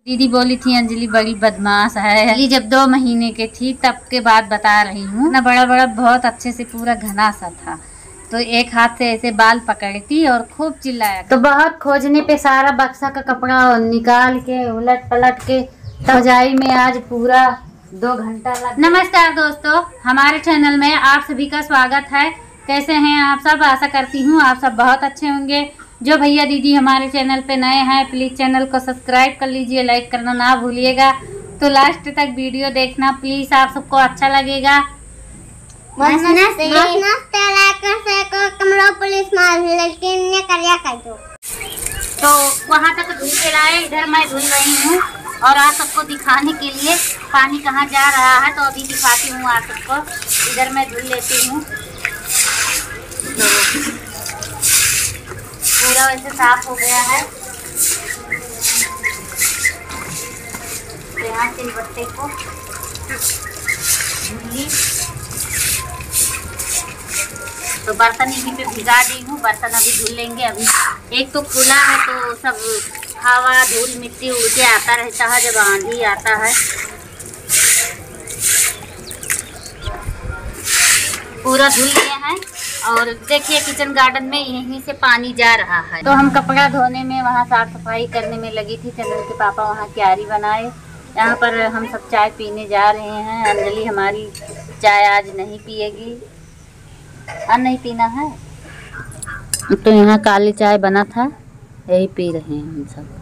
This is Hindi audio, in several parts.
दीदी बोली थी अंजलि बड़ी बदमाश है। अंजलि जब 2 महीने की थी तब के बाद बता रही हूँ ना, बड़ा बड़ा बहुत अच्छे से पूरा घना सा था, तो एक हाथ से ऐसे बाल पकड़ती और खूब चिल्लाया। तो बहुत खोजने पे सारा बक्सा का कपड़ा निकाल के उलट पलट के सजाई में आज पूरा 2 घंटा लगा। नमस्कार दोस्तों, हमारे चैनल में आप सभी का स्वागत है। कैसे हैं आप सब? आशा करती हूँ आप सब बहुत अच्छे होंगे। जो भैया दीदी हमारे चैनल पे नए हैं प्लीज़ चैनल को सब्सक्राइब कर लीजिए, लाइक करना ना भूलिएगा। तो लास्ट तक वीडियो देखना प्लीज़, आप सबको अच्छा लगेगा। तो वहाँ तक धुल के लाए, इधर मैं धुल रही हूँ और आप सबको दिखाने के लिए पानी कहाँ जा रहा है तो अभी दिखाती हूँ आप सबको। इधर मैं धुल लेती हूँ, तो पूरा वैसे साफ हो गया है। तो यहाँ सिलबट्टे को धुली, तो बर्तन यहीं पे भिगा दी हूँ। बर्तन अभी धुल लेंगे। अभी एक तो खुला है तो सब हवा धूल मिट्टी उड़ के आता रहता है जब आंधी आता है। पूरा धुल लिए हैं और देखिए किचन गार्डन में यहीं से पानी जा रहा है। तो हम कपड़ा धोने में वहाँ साफ सफाई करने में लगी थी। चंदन के पापा वहाँ क्यारी बनाए, यहाँ पर हम सब चाय पीने जा रहे हैं। अंजलि हमारी चाय आज नहीं पिएगी, नहीं पीना है, तो यहाँ काली चाय बना था यही पी रहे हैं हम सब।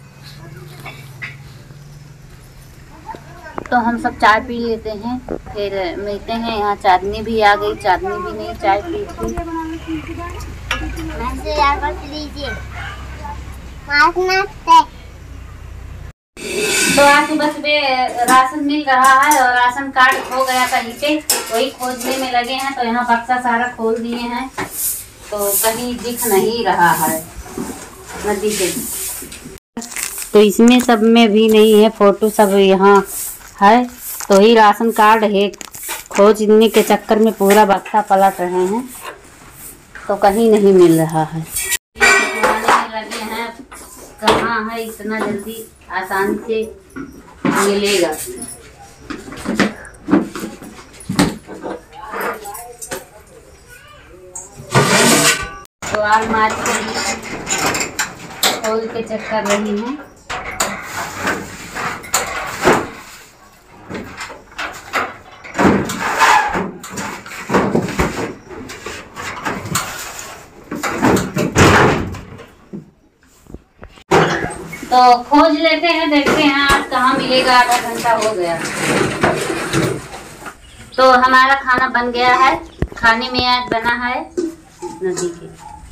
तो हम सब चाय पी लेते हैं फिर मिलते हैं। यहाँ चांदनी भी आ गई, चांदनी भी नहीं चाय पी थी। तो आज सुबह सुबह राशन मिल रहा है और राशन कार्ड खो गया कहीं पे, वही खोजने में लगे हैं। तो यहाँ बक्सा सारा खोल दिए हैं तो कहीं दिख नहीं रहा है नदी के, तो इसमें सब में भी नहीं है। फोटो सब यहाँ है, तो ही राशन कार्ड है खोजने के चक्कर में पूरा बक्सा पलट रहे हैं तो कहीं नहीं मिल रहा है। लगे हैं कहाँ है, इतना जल्दी आसानी से मिलेगा। तो अलमारी खोल के चेक कर रही हूँ। तो खोज लेते हैं, देखते हैं आज कहाँ मिलेगा। आधा घंटा हो गया। तो हमारा खाना बन गया है। खाने में आज बना है नदी के,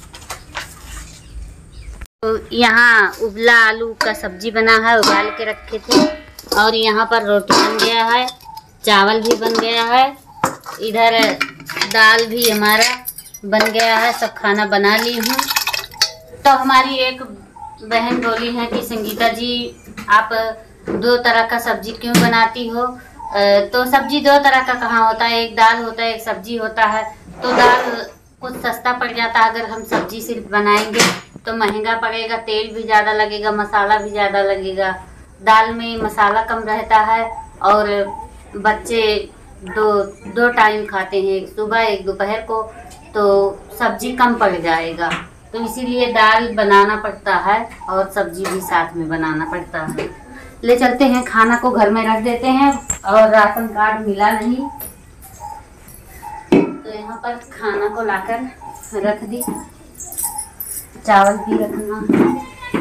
तो यहाँ उबला आलू का सब्जी बना है, उबाल के रखे थे। और यहाँ पर रोटी बन गया है, चावल भी बन गया है, इधर दाल भी हमारा बन गया है। सब खाना बना ली हूँ। तो हमारी एक बहन बोली है कि संगीता जी आप 2 तरह का सब्जी क्यों बनाती हो? तो सब्जी 2 तरह का कहाँ होता है, एक दाल होता है एक सब्जी होता है। तो दाल कुछ सस्ता पड़ जाता है, अगर हम सब्जी सिर्फ बनाएंगे तो महंगा पड़ेगा, तेल भी ज़्यादा लगेगा, मसाला भी ज़्यादा लगेगा। दाल में मसाला कम रहता है और बच्चे दो टाइम खाते हैं, एक सुबह एक दोपहर को, तो सब्जी कम पड़ जाएगा। तो इसीलिए दाल बनाना पड़ता है और सब्जी भी साथ में बनाना पड़ता है। ले चलते हैं, खाना को घर में रख देते हैं। और राशन कार्ड मिला नहीं तो यहाँ पर खाना को लाकर रख दी। चावल भी रखना है।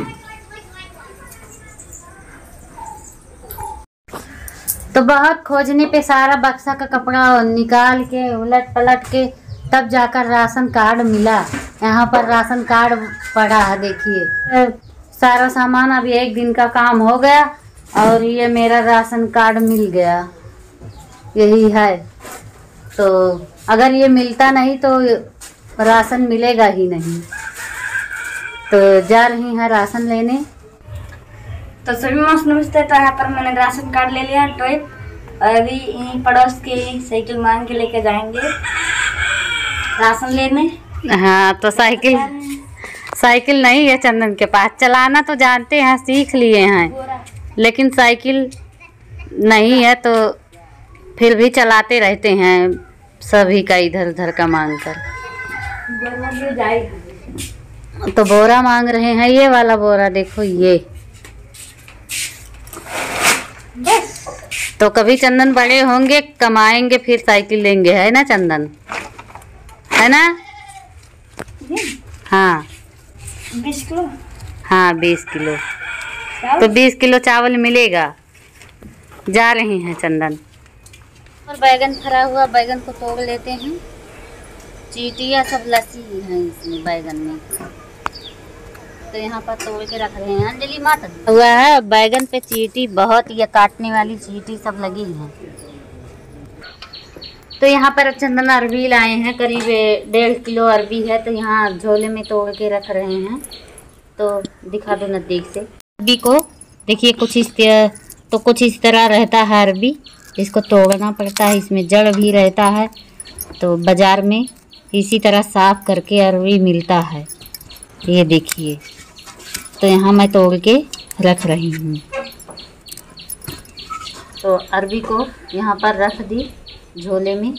तो बहुत खोजने पे सारा बक्सा का कपड़ा निकाल के उलट पलट के तब जाकर राशन कार्ड मिला। यहाँ पर राशन कार्ड पड़ा है, देखिए सारा सामान। अभी 1 दिन का काम हो गया और ये मेरा राशन कार्ड मिल गया, यही है। तो अगर ये मिलता नहीं तो राशन मिलेगा ही नहीं। तो जा रही हैं राशन लेने। तो सभी मस्त नमस्ते। तो यहाँ पर मैंने राशन कार्ड ले लिया टॉयप, और अभी यहीं पड़ोस के साइकिल मांग के लेके जाएंगे राशन लेने। हाँ, तो साइकिल नहीं है चंदन के पास, चलाना तो जानते हैं, सीख लिए हैं। लेकिन साइकिल नहीं है तो फिर भी चलाते रहते हैं सभी का इधर उधर का मांग कर। तो बोरा मांग रहे हैं, ये वाला बोरा देखो ये। तो कभी चंदन बड़े होंगे, कमाएंगे, फिर साइकिल लेंगे, है ना चंदन, है ना? हाँ 20 किलो। हाँ 20 किलो। तो 20 किलो चावल मिलेगा। जा रहे हैं चंदन। और बैगन भरा हुआ, बैगन को तोड़ लेते हैं। चींटियाँ सब लसी हैं इसमें बैगन में, तो यहाँ पर तोड़ के रख रहे हैं। अंजलि मत हुआ है बैगन पे चींटी बहुत, ये काटने वाली चींटी सब लगी हैं। तो यहाँ पर चंदन अरबी लाए हैं, करीब 1.5 किलो अरबी है, तो यहाँ झोले में तोड़ के रख रहे हैं। तो दिखा दो नज़दीक से अरबी को। देखिए कुछ इस तरह रहता है अरबी, इसको तोड़ना पड़ता है, इसमें जड़ भी रहता है। तो बाज़ार में इसी तरह साफ करके अरबी मिलता है, ये देखिए। तो यहाँ मैं तोड़ के रख रही हूँ। तो अरबी को यहाँ पर रख दी झोले में।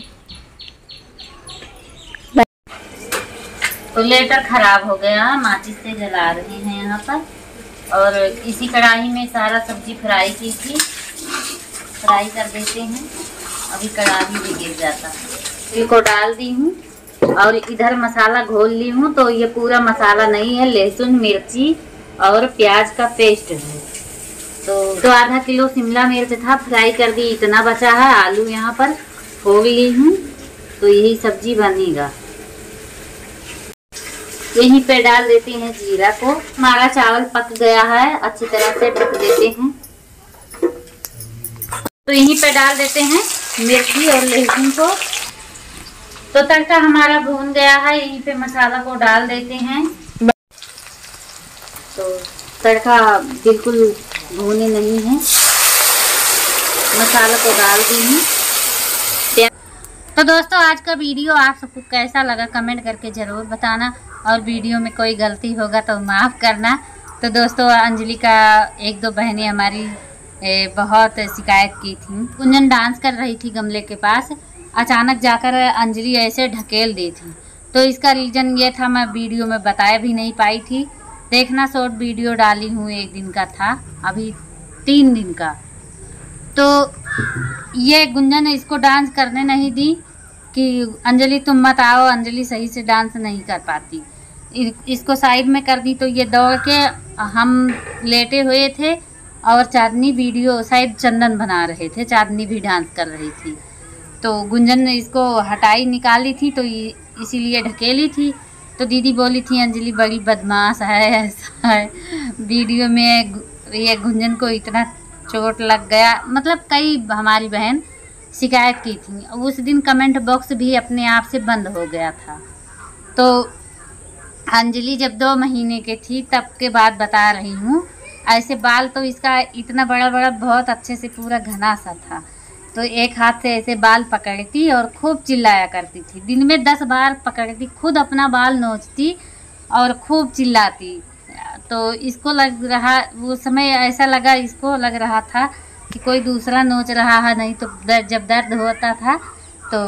तो लेटर खराब हो गया, माचिस से जला रहे हैं यहाँ पर। और इसी कढ़ाई में सारा सब्जी फ्राई की थी, फ्राई कर देते हैं। अभी कढ़ाई भी गिर जाता है। इनको डाल दी हूँ और इधर मसाला घोल ली हूँ। तो ये पूरा मसाला नहीं है, लहसुन मिर्ची और प्याज का पेस्ट है। तो आधा किलो शिमला मिर्च था, फ्राई कर दी, इतना बचा है। आलू यहाँ पर फोड़ ली हूँ, तो यही सब्जी बनेगा। यहीं पे डाल देते हैं जीरा को। हमारा चावल पक गया है, अच्छी तरह से ढक देते हैं। तो यहीं पे डाल देते हैं मिर्ची और लहसुन को। तो तड़का हमारा भून गया है, यहीं पे मसाला को डाल देते हैं। तो तड़का बिल्कुल भूने नहीं है, मसाला को डाल दी हूँ। तो दोस्तों आज का वीडियो आप सबको कैसा लगा कमेंट करके ज़रूर बताना, और वीडियो में कोई गलती होगा तो माफ़ करना। तो दोस्तों अंजलि का 1-2 बहनें हमारी बहुत शिकायत की थी। कुंजन डांस कर रही थी गमले के पास, अचानक जाकर अंजलि ऐसे ढकेल दी थी। तो इसका रीज़न ये था, मैं वीडियो में बताया भी नहीं पाई थी। देखना शॉर्ट वीडियो डाली हूँ, 1 दिन का था, अभी 3 दिन का। तो ये गुंजन इसको डांस करने नहीं दी कि अंजलि तुम मत आओ, अंजलि सही से डांस नहीं कर पाती। इसको साइड में कर दी। तो ये दौड़ के, हम लेटे हुए थे और चांदनी वीडियो शायद चंदन बना रहे थे, चांदनी भी डांस कर रही थी। तो गुंजन ने इसको हटाई निकाली थी, तो इसीलिए ढकेली थी। तो दीदी बोली थी अंजलि बड़ी बदमाश है, ऐसा है। वीडियो में ये गुंजन को इतना चोट लग गया, मतलब कई हमारी बहन शिकायत की थी। उस दिन कमेंट बॉक्स भी अपने आप से बंद हो गया था। तो अंजलि जब 2 महीने के थी तब के बाद बता रही हूँ। ऐसे बाल तो इसका इतना बड़ा बड़ा बहुत अच्छे से पूरा घना सा था। तो एक हाथ से ऐसे बाल पकड़ती और खूब चिल्लाया करती थी। दिन में 10 बार पकड़ती, खुद अपना बाल नोचती और खूब चिल्लाती। तो इसको लग रहा, वो समय ऐसा लगा, इसको लग रहा था कि कोई दूसरा नोच रहा है। नहीं तो जब दर्द होता था तो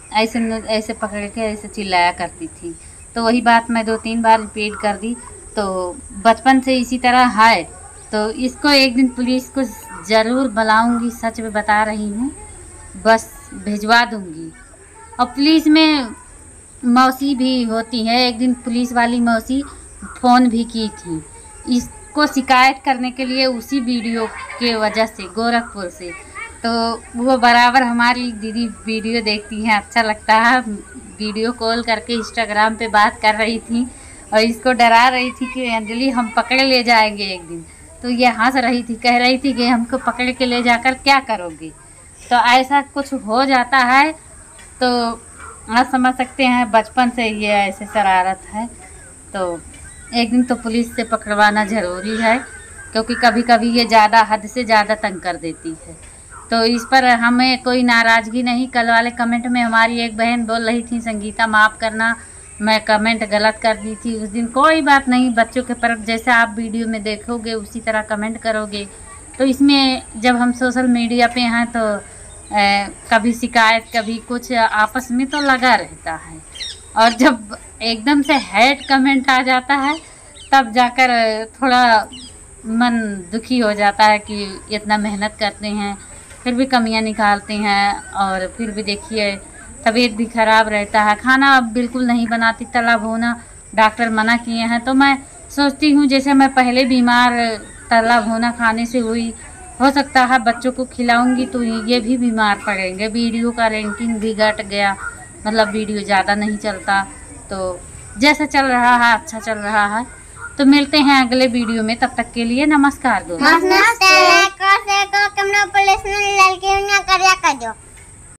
ऐसे पकड़ के ऐसे चिल्लाया करती थी। तो वही बात मैं 2-3 बार रिपीट कर दी। तो बचपन से इसी तरह है। तो इसको एक दिन पुलिस को ज़रूर बुलाऊंगी, सच में बता रही हूँ, बस भिजवा दूंगी। और पुलिस में मौसी भी होती है। एक दिन पुलिस वाली मौसी फ़ोन भी की थी इसको शिकायत करने के लिए, उसी वीडियो के वजह से, गोरखपुर से। तो वो बराबर हमारी दीदी वीडियो देखती हैं, अच्छा लगता है। वीडियो कॉल करके इंस्टाग्राम पे बात कर रही थी और इसको डरा रही थी कि अंजलि हम पकड़ ले जाएंगे एक दिन। तो ये हंस रही थी, कह रही थी कि हमको पकड़ के ले जाकर क्या करोगे। तो ऐसा कुछ हो जाता है। तो आप समझ सकते हैं बचपन से ये ऐसे शरारत है। तो एक दिन तो पुलिस से पकड़वाना ज़रूरी है, क्योंकि कभी कभी ये ज़्यादा हद से ज़्यादा तंग कर देती है। तो इस पर हमें कोई नाराज़गी नहीं। कल वाले कमेंट में हमारी एक बहन बोल रही थी, संगीता माफ़ करना, मैं कमेंट गलत कर दी थी उस दिन। कोई बात नहीं, बच्चों के परक जैसे आप वीडियो में देखोगे उसी तरह कमेंट करोगे तो इसमें जब हम सोशल मीडिया पे हैं तो कभी शिकायत कभी कुछ आपस में तो लगा रहता है, और जब एकदम से हेट कमेंट आ जाता है तब जाकर थोड़ा मन दुखी हो जाता है कि इतना मेहनत करते हैं फिर भी कमियां निकालते हैं, और फिर भी देखिए तबीयत भी ख़राब रहता है। खाना अब बिल्कुल नहीं बनाती, तला भुना डॉक्टर मना किए हैं। तो मैं सोचती हूँ जैसे मैं पहले बीमार तला भुना खाने से हुई, हो सकता है बच्चों को खिलाऊंगी तो ये भी बीमार पड़ेंगे। वीडियो का रैंकिंग भी घट गया, मतलब वीडियो ज़्यादा नहीं चलता। तो जैसा चल रहा है अच्छा चल रहा है। तो मिलते हैं अगले वीडियो में, तब तक के लिए नमस्कार दोस्तों। नमस्ते।